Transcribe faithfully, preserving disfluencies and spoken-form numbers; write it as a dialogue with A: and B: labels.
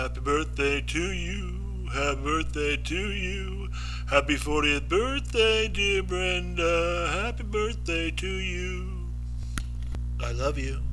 A: Happy birthday to you. Happy birthday to you. Happy fortieth birthday, dear Brenda. Happy birthday to you. I love you.